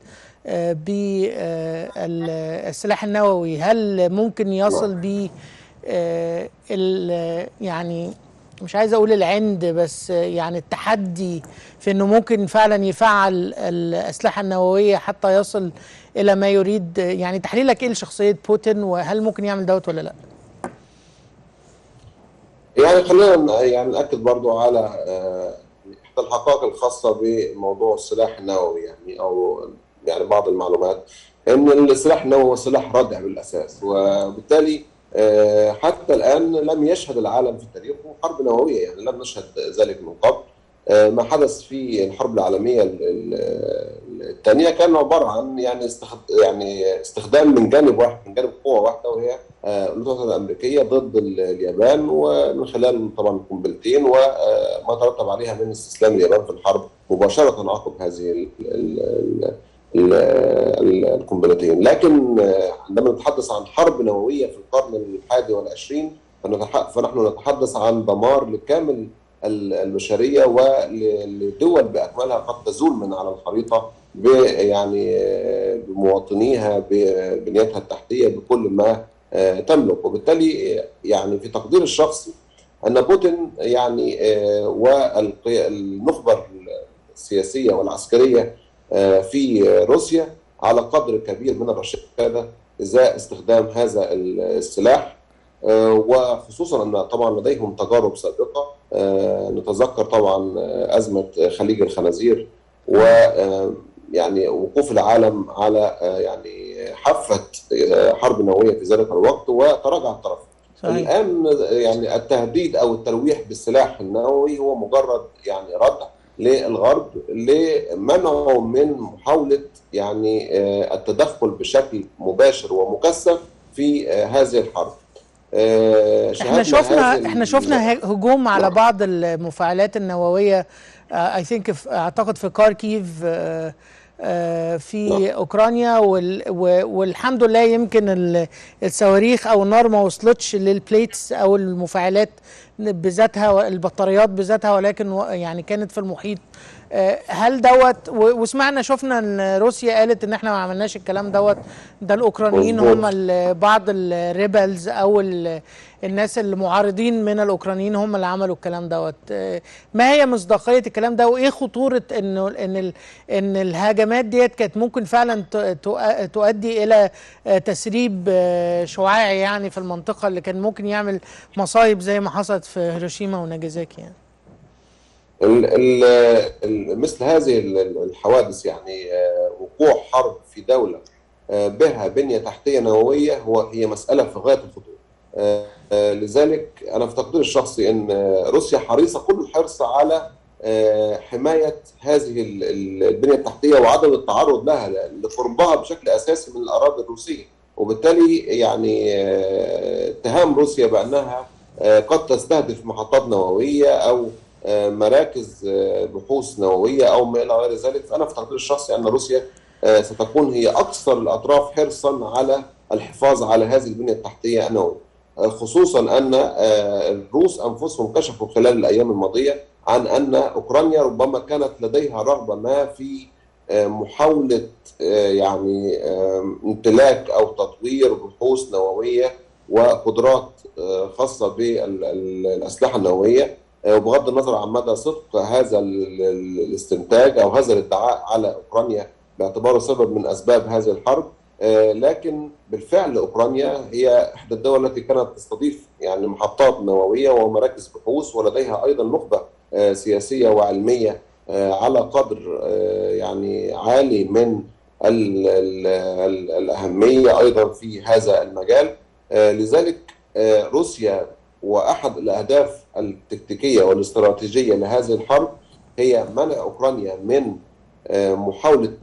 بالسلاح النووي. هل ممكن يصل ب يعني مش عايز اقول العند، بس يعني التحدي في انه ممكن فعلا يفعل الاسلحه النوويه حتى يصل الى ما يريد؟ يعني تحليلك ايه لشخصيه بوتين، وهل ممكن يعمل دوت ولا لا؟ يعني خلينا يعني ناكد برضو على احدى الحقائق الخاصه بموضوع السلاح النووي، يعني او يعني بعض المعلومات ان السلاح النووي هو سلاح ردع بالاساس، وبالتالي حتى الان لم يشهد العالم في تاريخه حرب نوويه، يعني لم نشهد ذلك من قبل. ما حدث في الحرب العالميه الثانيه كان عباره عن يعني يعني استخدام من جانب واحد، من جانب قوه واحده وهي الولايات المتحده الامريكيه ضد اليابان، ومن خلال طبعا قنبلتين وما ترتب عليها من استسلام اليابان في الحرب مباشره عقب هذه القنبلتين. لكن عندما نتحدث عن حرب نوويه في القرن الحادي والعشرين فنحن نتحدث عن دمار لكامل البشريه ولدول باكملها قد تزول من على الخريطه يعني بمواطنيها ببنيتها التحتيه بكل ما تملك. وبالتالي يعني في تقدير الشخصي ان بوتين يعني والنخبه السياسيه والعسكريه في روسيا على قدر كبير من الرشاده ازاء استخدام هذا السلاح، وخصوصا ان طبعا لديهم تجارب سابقه. نتذكر طبعا ازمه خليج الخنازير و يعني وقوف العالم على يعني حافه حرب نوويه في ذلك الوقت وتراجع الطرف. الان يعني التهديد او التلويح بالسلاح النووي هو مجرد يعني ردع للغرب لمنعه من محاوله يعني التدخل بشكل مباشر ومكثف في هذه الحرب. احنا شفنا احنا شفنا هجوم على بعض المفاعلات النوويه، اي ثينك اعتقد في كاركيف في اوكرانيا، والحمد لله يمكن الصواريخ او النار ما وصلتش للبليتس او المفاعلات بذاتها، البطاريات بذاتها، ولكن يعني كانت في المحيط. هل دوت، وسمعنا شفنا ان روسيا قالت ان احنا ما عملناش الكلام دوت، ده الاوكرانيين هم بعض الريبلز او الناس المعارضين من الاوكرانيين هم اللي عملوا الكلام دوت. ما هي مصداقيه الكلام ده، وايه خطوره انه ان ان الهجمات ديت كانت ممكن فعلا تؤدي الى تسريب شعاعي يعني في المنطقه، اللي كان ممكن يعمل مصايب زي ما حصلت في هيروشيما وناجازاكي يعني؟ ال ال مثل هذه الحوادث، يعني وقوع حرب في دولة بها بنية تحتية نووية، هو هي مسألة في غاية الخطورة. لذلك أنا في تقديري الشخصي أن روسيا حريصة كل الحرص على حماية هذه البنية التحتية وعدم التعرض لها لقربها بشكل أساسي من الأراضي الروسية، وبالتالي يعني اتهام روسيا بأنها قد تستهدف محطات نووية أو مراكز بحوث نووية أو ما إلى غير ذلك. أنا في تقديري الشخصي أن روسيا ستكون هي أكثر الأطراف حرصا على الحفاظ على هذه البنية التحتية النووية، خصوصا أن الروس أنفسهم كشفوا خلال الأيام الماضية عن أن أوكرانيا ربما كانت لديها رغبة ما في محاولة يعني امتلاك أو تطوير بحوث نووية وقدرات خاصة بالأسلحة النووية، وبغض النظر عن مدى صدق هذا الاستنتاج أو هذا الادعاء على أوكرانيا باعتباره سبب من أسباب هذه الحرب. لكن بالفعل أوكرانيا هي إحدى الدول التي كانت تستضيف يعني محطات نووية ومراكز بحوث، ولديها أيضا نخبة سياسية وعلمية على قدر يعني عالي من ال ال ال الأهمية أيضا في هذا المجال. لذلك روسيا وأحد الأهداف التكتيكية والاستراتيجية لهذه الحرب هي منع أوكرانيا من محاولة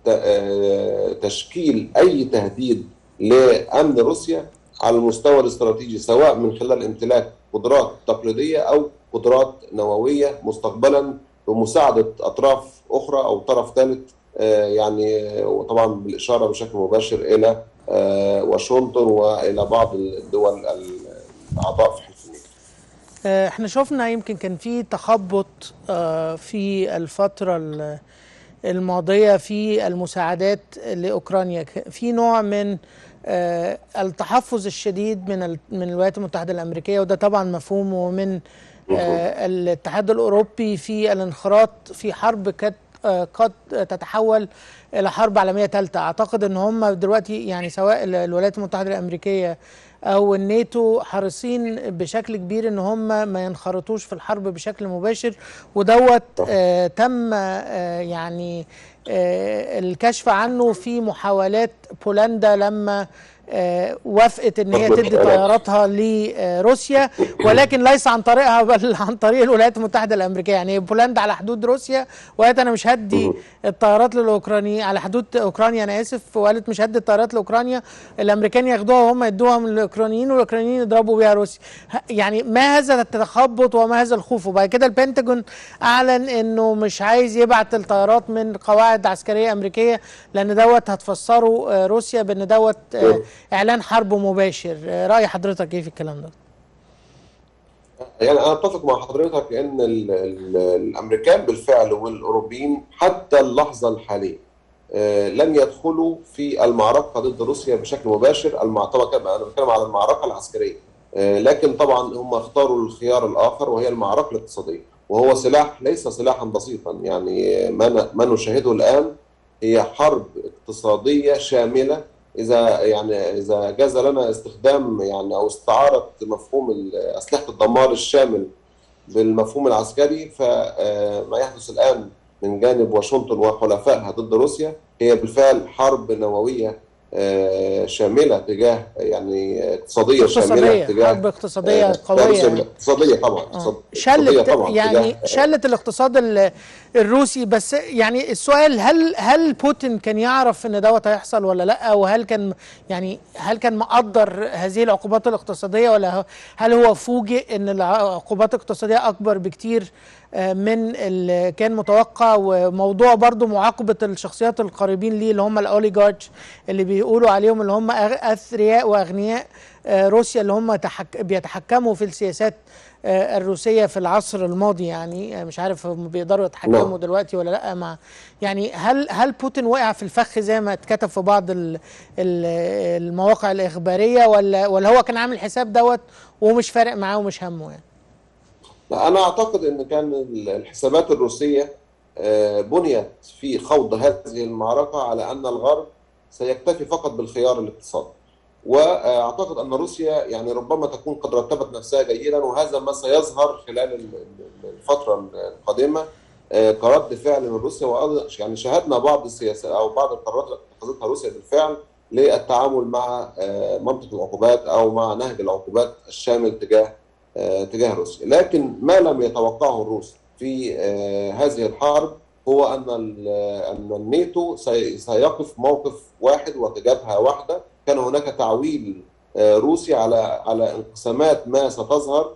تشكيل أي تهديد لأمن روسيا على المستوى الاستراتيجي، سواء من خلال امتلاك قدرات تقليدية أو قدرات نووية مستقبلا بمساعدة أطراف أخرى أو طرف ثالث، يعني وطبعا بالإشارة بشكل مباشر إلى واشنطن وإلى بعض الدول الأعضاء في حلف الناتو. احنا شفنا يمكن كان في تخبط في الفترة الماضية في المساعدات لأوكرانيا، في نوع من التحفظ الشديد من من الولايات المتحدة الأمريكية، وده طبعا مفهوم، ومن الاتحاد الأوروبي في الانخراط في حرب قد قد تتحول إلى حرب عالمية ثالثة. أعتقد أن هم دلوقتي يعني سواء الولايات المتحدة الأمريكية أو الناتو حريصين بشكل كبير أن هم ما ينخرطوش في الحرب بشكل مباشر، ودوت آه تم آه يعني آه الكشف عنه في محاولات بولندا لما آه وافقت ان هي تدي طياراتها لروسيا، ولكن ليس عن طريقها بل عن طريق الولايات المتحده الامريكيه. يعني بولندا على حدود روسيا وقالت انا مش هدي الطيارات للاوكرانيين، على حدود اوكرانيا انا اسف، وقالت مش هدي الطيارات لاوكرانيا، الامريكان ياخدوها وهم يدوها من الاوكرانيين والاوكرانيين يضربوا بيها روسيا. يعني ما هذا التخبط وما هذا الخوف؟ وبعد كده البنتاجون اعلن انه مش عايز يبعت الطيارات من قواعد عسكريه امريكيه لان دوت هتفسره روسيا بان دوت اعلان حرب مباشر. راي حضرتك ايه في الكلام ده؟ يعني انا اتفق مع حضرتك ان ال ال الامريكان بالفعل والاوروبيين حتى اللحظه الحاليه لم يدخلوا في المعركه ضد روسيا بشكل مباشر. المعركه انا بتكلم على المعركه العسكريه، لكن طبعا هم اختاروا الخيار الاخر وهي المعركه الاقتصاديه، وهو سلاح ليس سلاحا بسيطا. يعني ما ما نشاهده الان هي حرب اقتصاديه شامله. إذا يعني إذا جاز لنا استخدام يعني أو استعارة مفهوم أسلحة الدمار الشامل بالمفهوم العسكري، فما يحدث الآن من جانب واشنطن وحلفائها ضد روسيا هي بالفعل حرب نووية شامله تجاه يعني اقتصاديه شامله اقتصادية، تجاه حرب اقتصادية روسيا، قوية. اقتصاديه طبعا، اه اقتصاديه شلت طبعا تجاه. يعني شلت الاقتصاد ال- الروسي. بس يعني السؤال، هل هل بوتين كان يعرف ان دوت هيحصل ولا لا؟ وهل كان يعني هل كان مقدر هذه العقوبات الاقتصادية، ولا هل هو فوجئ ان العقوبات الاقتصادية اكبر بكتير آه، من اللي كان متوقع؟ وموضوع برضو معاقبة الشخصيات القريبين ليه اللي هم الاوليجارش اللي بيقولوا عليهم اللي هم أغ- اثرياء واغنياء آه، روسيا، اللي هم تحك بيتحكموا في السياسات آه، الروسية في العصر الماضي. يعني آه، مش عارف هم بيقدروا يتحكموا نعم. دلوقتي ولا لا. مع يعني هل هل بوتين وقع في الفخ زي ما اتكتب في بعض ال- ال- المواقع الإخبارية، ولا ولا هو كان عامل حساب دوت ومش فارق معاه ومش همه يعني؟ لا، أنا أعتقد أن كان الحسابات الروسية آه، بنيت في خوض هذه المعركة على أن الغرب سيكتفي فقط بالخيار الاقتصادي. وأعتقد أن روسيا يعني ربما تكون قد رتبت نفسها جيدا، وهذا ما سيظهر خلال الفترة القادمة آه، كرد فعل من روسيا. وأيضا يعني شاهدنا بعض السياسات أو بعض القرارات التي اتخذتها روسيا بالفعل للتعامل مع آه، منطق العقوبات أو مع نهج العقوبات الشامل تجاه تجاه روسيا. لكن ما لم يتوقعه الروس في هذه الحرب هو ان ان الناتو سيقف موقف واحد وجبهه واحده. كان هناك تعويل روسي على على انقسامات ما ستظهر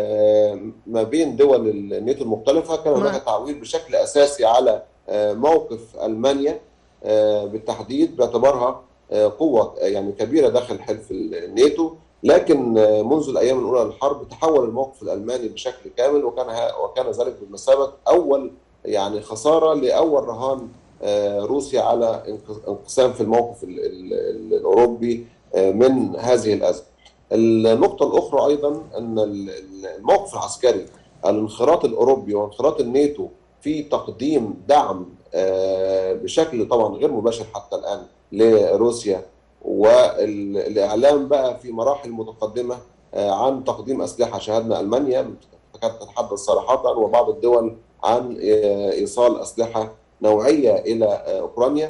ما بين دول الناتو المختلفه. كان هناك تعويل بشكل اساسي على موقف المانيا بالتحديد باعتبارها قوه يعني كبيره داخل حلف الناتو. لكن منذ الايام الاولى للحرب تحول الموقف الالماني بشكل كامل، وكان وكان ذلك بمثابه اول يعني خساره لاول رهان روسيا على انقسام في الموقف الاوروبي من هذه الازمه. النقطه الاخرى ايضا ان الموقف العسكري، الانخراط الاوروبي وانخراط الناتو في تقديم دعم بشكل طبعا غير مباشر حتى الان لروسيا، والاعلام بقى في مراحل متقدمه عن تقديم اسلحه. شاهدنا المانيا كانت تتحدث صراحه وبعض الدول عن ايصال اسلحه نوعيه الى اوكرانيا.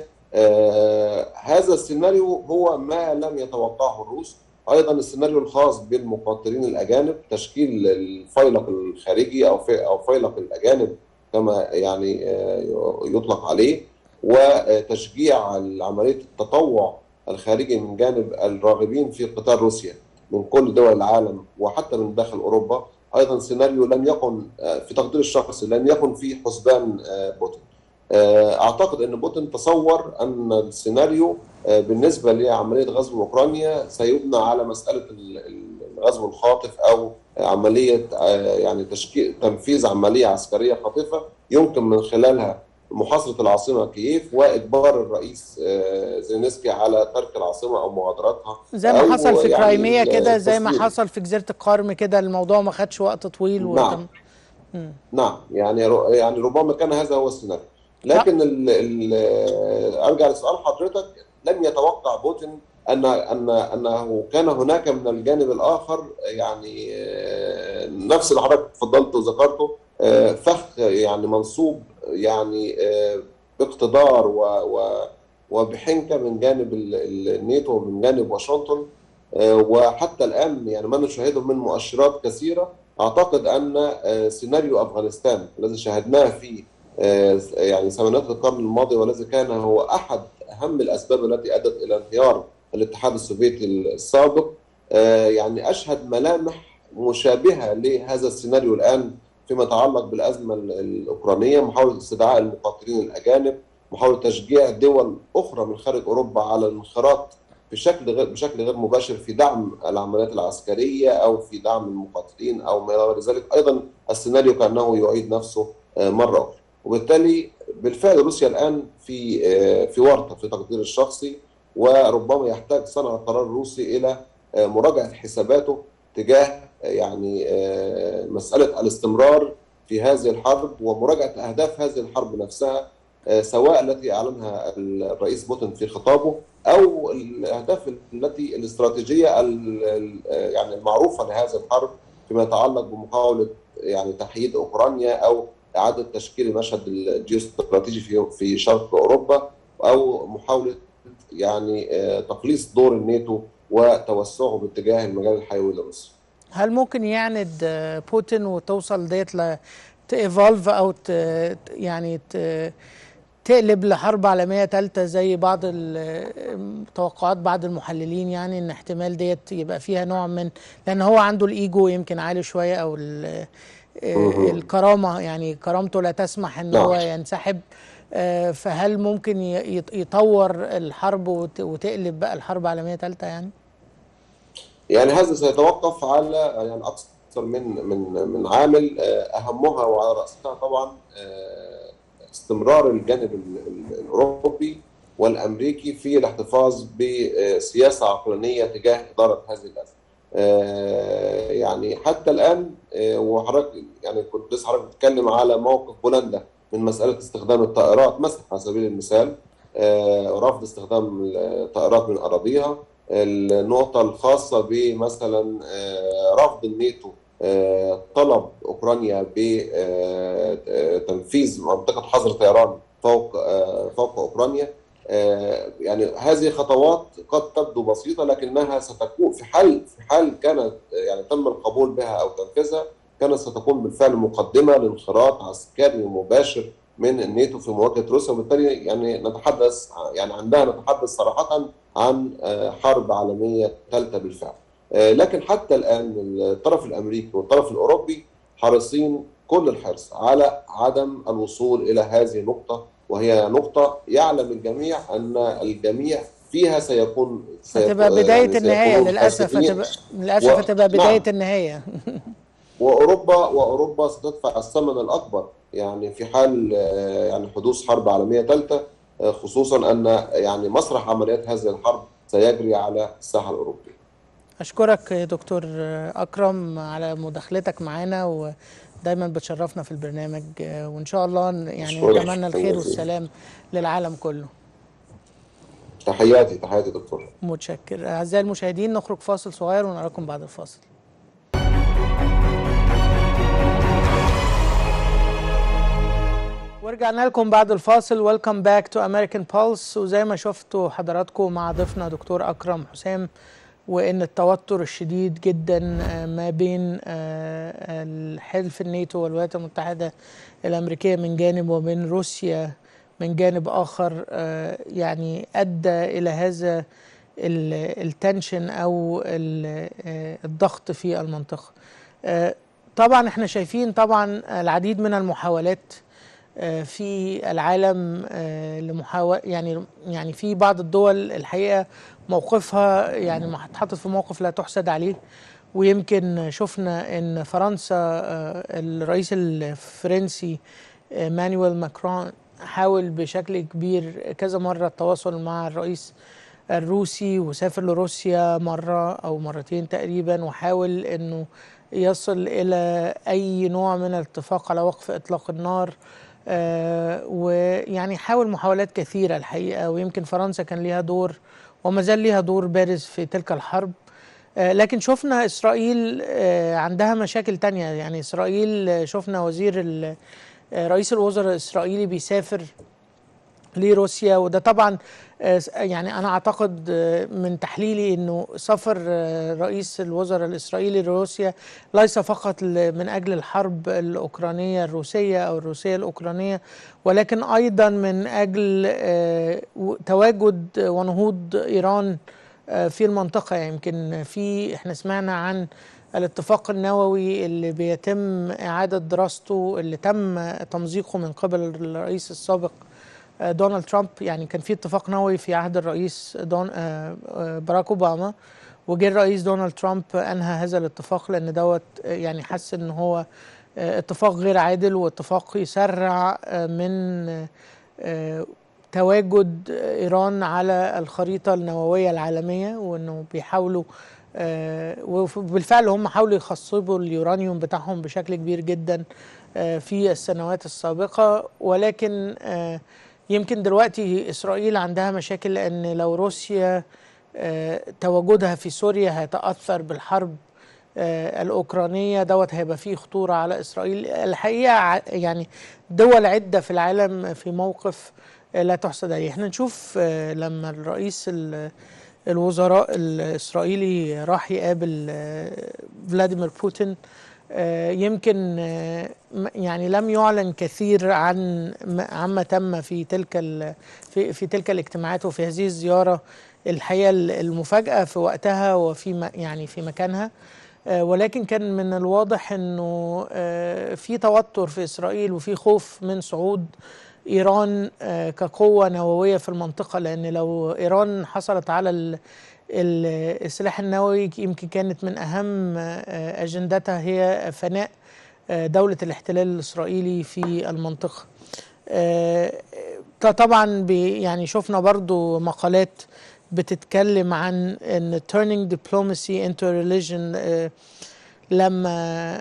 هذا السيناريو هو ما لم يتوقعه الروس. ايضا السيناريو الخاص بالمقاتلين الاجانب، تشكيل الفيلق الخارجي او او فيلق الاجانب كما يعني يطلق عليه، وتشجيع عمليه التطوع الخارجي من جانب الراغبين في قتال روسيا من كل دول العالم وحتى من داخل اوروبا. ايضا سيناريو لم يكن في تقدير الشخصي لم يكن في حسبان بوتين. اعتقد ان بوتين تصور ان السيناريو بالنسبه لعمليه غزو اوكرانيا سيبنى على مساله الغزو الخاطف او عمليه يعني تشكيل تنفيذ عمليه عسكريه خاطفه يمكن من خلالها محاصره العاصمه كييف واجبار الرئيس زيلينسكي على ترك العاصمه او مغادرتها، زي ما حصل في يعني كرايميا كده، زي ما حصل في جزيره القرم كده. الموضوع ما خدش وقت طويل نعم. وتم. نعم يعني يعني ربما كان هذا هو السيناريو. لكن ال ال ارجع لسؤال حضرتك، لم يتوقع بوتين ان ان انه كان هناك من الجانب الاخر يعني نفس اللي حضرتك اتفضلت وذكرته، فخ يعني منصوب يعني باقتدار وبحنكه من جانب الناتو ومن جانب واشنطن. وحتى الان يعني ما نشاهده من مؤشرات كثيره. اعتقد ان سيناريو افغانستان الذي شاهدناه في يعني ثمانينات القرن الماضي والذي كان هو احد اهم الاسباب التي ادت الى انهيار الاتحاد السوفيتي السابق، يعني اشهد ملامح مشابهه لهذا السيناريو الان فيما يتعلق بالازمه الاوكرانيه. محاوله استدعاء المقاتلين الاجانب، محاوله تشجيع دول اخرى من خارج اوروبا على الانخراط بشكل غير بشكل غير مباشر في دعم العمليات العسكريه او في دعم المقاتلين او ما الى ذلك. ايضا السيناريو كانه يعيد نفسه مره اخرى، وبالتالي بالفعل روسيا الان في في ورطه في تقدير الشخصي، وربما يحتاج صانع القرار الروسي الى مراجعه حساباته تجاه يعني مساله الاستمرار في هذه الحرب ومراجعه اهداف هذه الحرب نفسها، سواء التي اعلنها الرئيس بوتين في خطابه او الاهداف التي الاستراتيجيه يعني المعروفه لهذه الحرب فيما يتعلق بمحاوله يعني تحييد اوكرانيا او اعاده تشكيل المشهد الجيوستراتيجي في في شرق اوروبا، او محاوله يعني تقليص دور الناتو وتوسعه باتجاه المجال الحيوي لمصر. هل ممكن يعند بوتين وتوصل ديت ل تيفولف او ت يعني ت تقلب لحرب عالميه ثالثه زي بعض التوقعات بعض المحللين، يعني ان احتمال ديت يبقى فيها نوع من، لان هو عنده الايجو يمكن عالي شويه، او الكرامه، يعني كرامته لا تسمح ان هو ينسحب. فهل ممكن يطور الحرب وتقلب بقى الحرب عالميه ثالثه؟ يعني يعني هذا سيتوقف على يعني اكثر من من من عامل، اهمها وعلى راسها طبعا استمرار الجانب الاوروبي والامريكي في الاحتفاظ بسياسه عقلانيه تجاه اداره هذه الازمه. يعني حتى الان، وحضرتك يعني كنت لسه حضرتك بتتكلم على موقف بولندا من مساله استخدام الطائرات مثلا على سبيل المثال، رفض استخدام الطائرات من اراضيها. النقطه الخاصه بمثلا رفض الناتو طلب اوكرانيا بتنفيذ منطقه حظر طيران فوق فوق اوكرانيا. يعني هذه خطوات قد تبدو بسيطه، لكنها ستكون في حال في حال كانت يعني تم القبول بها او تنفيذها، كانت ستكون بالفعل مقدمه لانخراط عسكري مباشر من الناتو في مواجهه روسيا، وبالتالي يعني نتحدث يعني عندها نتحدث صراحه عن حرب عالميه ثالثه بالفعل. لكن حتى الان الطرف الامريكي والطرف الاوروبي حريصين كل الحرص على عدم الوصول الى هذه النقطه، وهي نقطه يعلم الجميع ان الجميع فيها سيكون هتبقى بدايه يعني النهايه للاسف، هتبقى للاسف و... هتبقى بدايه نعم. النهايه واوروبا واوروبا ستدفع الثمن الاكبر يعني في حال يعني حدوث حرب عالميه ثالثه، خصوصا ان يعني مسرح عمليات هذه الحرب سيجري على الساحه الاوروبيه. اشكرك يا دكتور اكرم على مداخلتك معنا، ودايما بتشرفنا في البرنامج، وان شاء الله يعني نتمنى الخير والسلام للعالم كله. تحياتي تحياتي دكتور. متشكر. اعزائي المشاهدين، نخرج فاصل صغير ونراكم بعد الفاصل. ورجعنا لكم بعد الفاصل. ويلكم باك تو امريكان بولس. وزي ما شفتوا حضراتكم مع ضيفنا دكتور اكرم حسام، وان التوتر الشديد جدا ما بين الحلف الناتو والولايات المتحده الامريكيه من جانب وبين روسيا من جانب اخر يعني ادى الى هذا التنشن او الضغط في المنطقه. طبعا احنا شايفين طبعا العديد من المحاولات في العالم لمحاول يعني يعني في بعض الدول الحقيقه موقفها يعني اتحطت في موقف لا تحسد عليه، ويمكن شفنا ان فرنسا الرئيس الفرنسي مانويل ماكرون حاول بشكل كبير كذا مره التواصل مع الرئيس الروسي، وسافر لروسيا مره او مرتين تقريبا، وحاول انه يصل الى اي نوع من الاتفاق على وقف اطلاق النار. آه ويعني حاول محاولات كثيرة الحقيقة، ويمكن فرنسا كان ليها دور وما زال ليها دور بارز في تلك الحرب. آه لكن شفنا إسرائيل آه عندها مشاكل تانية. يعني إسرائيل شفنا وزير رئيس الوزراء الإسرائيلي بيسافر لروسيا، وده طبعا يعني أنا أعتقد من تحليلي أنه سفر رئيس الوزراء الإسرائيلي لروسيا ليس فقط من أجل الحرب الأوكرانية الروسية أو الروسية الأوكرانية، ولكن أيضا من أجل تواجد ونهوض إيران في المنطقة. يمكن في احنا سمعنا عن الاتفاق النووي اللي بيتم إعادة دراسته، اللي تم تمزيقه من قبل الرئيس السابق دونالد ترامب. يعني كان في اتفاق نووي في عهد الرئيس دون باراك اوباما، وجه الرئيس دونالد ترامب انهى هذا الاتفاق لان دوت يعني حس ان هو اتفاق غير عادل، واتفاق يسرع من تواجد ايران على الخريطه النوويه العالميه، وانه بيحاولوا وبالفعل هم حاولوا يخصبوا اليورانيوم بتاعهم بشكل كبير جدا في السنوات السابقه. ولكن يمكن دلوقتي إسرائيل عندها مشاكل، لأن لو روسيا تواجدها في سوريا هيتأثر بالحرب الأوكرانية، دوت هيبقى فيه خطورة على إسرائيل. الحقيقة يعني دول عدة في العالم في موقف لا تحسد عليه. احنا نشوف لما الرئيس الوزراء الإسرائيلي راح يقابل فلاديمير بوتين، يمكن يعني لم يعلن كثير عن عما تم في تلك في في تلك الاجتماعات وفي هذه الزيارة الحقيقة المفاجأة في وقتها وفي يعني في مكانها، ولكن كان من الواضح انه في توتر في إسرائيل وفي خوف من صعود إيران كقوة نووية في المنطقة، لأن لو إيران حصلت على السلاح النووي يمكن كانت من أهم أجندتها هي فناء دولة الاحتلال الإسرائيلي في المنطقة. طبعا يعني شفنا برضو مقالات بتتكلم عن ان turning diplomacy into religion، لما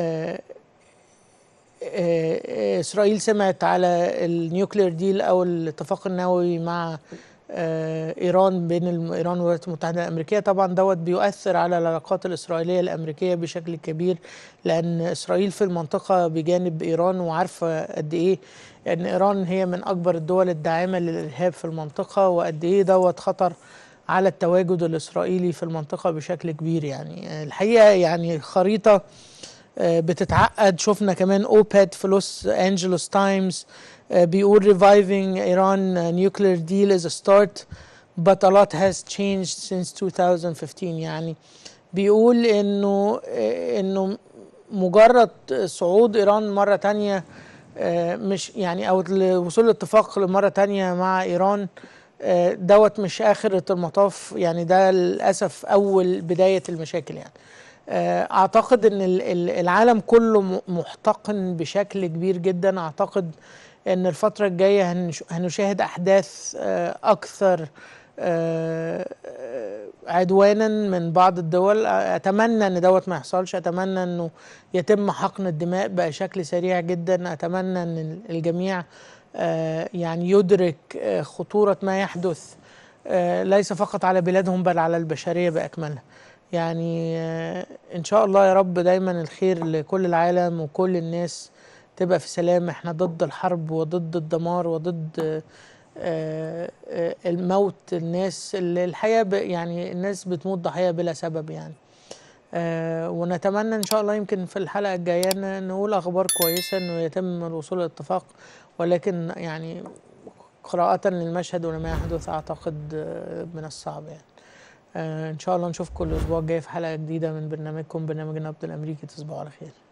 إسرائيل سمعت على النيوكلير ديل أو الاتفاق النووي مع إيران بين إيران والولايات المتحدة الأمريكية. طبعا دوت بيؤثر على العلاقات الإسرائيلية الأمريكية بشكل كبير، لأن إسرائيل في المنطقة بجانب إيران وعارفة قد إيه أن إيران هي من أكبر الدول الداعمة للإرهاب في المنطقة، وقد إيه دوت خطر على التواجد الإسرائيلي في المنطقة بشكل كبير. يعني الحقيقة يعني خريطة بتتعقد. شفنا كمان أوباد في لوس أنجلوس تايمز بيقول reviving Iran nuclear deal is a start but a lot has changed since two thousand fifteen. يعني بيقول انه انه مجرد صعود إيران مرة تانية مش يعني او الوصول لاتفاق مرة تانية مع إيران دوت مش آخر المطاف، يعني ده للأسف أول بداية المشاكل. يعني أعتقد أن العالم كله محتقن بشكل كبير جدا. أعتقد أن الفترة الجاية هنشاهد أحداث أكثر عدوانا من بعض الدول. أتمنى أن دوت ما يحصلش، أتمنى أنه يتم حقن الدماء بشكل سريع جدا. أتمنى أن الجميع يعني يدرك خطورة ما يحدث ليس فقط على بلادهم بل على البشرية بأكملها. يعني إن شاء الله يا رب دايما الخير لكل العالم وكل الناس تبقى في سلام. احنا ضد الحرب وضد الدمار وضد الموت الناس اللي الحقيقة يعني الناس بتموت ضحية بلا سبب يعني. ونتمنى إن شاء الله يمكن في الحلقة الجاية نقول أخبار كويسة إنه يتم الوصول لاتفاق، ولكن يعني قراءة للمشهد ولما يحدث أعتقد من الصعب يعني. آه إن شاء الله نشوفكم الأسبوع الجاي في حلقة جديدة من برنامجكم برنامج النبض الأمريكي. تصبحوا على خير.